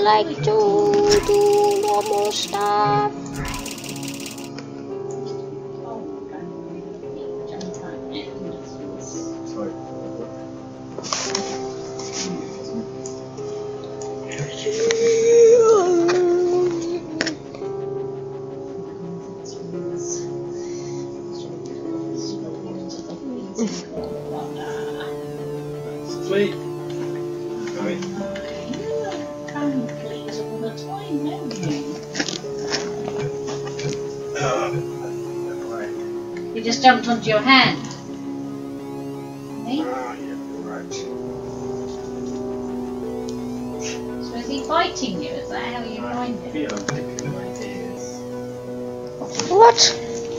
like to do normal stuff. Sweet. You just jumped onto your hand. Eh? So is he fighting you? Is that how you find him? What?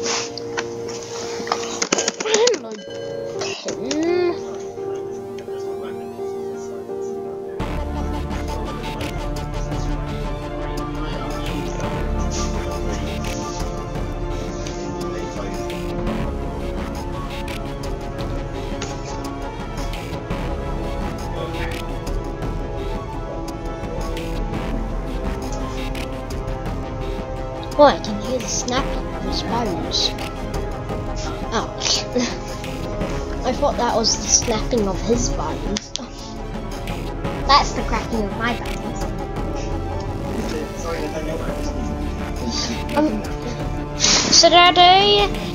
Oh, I can hear the snapping of his bones. Ouch. I thought that was the snapping of his bones. That's the cracking of my bones. So Daddy,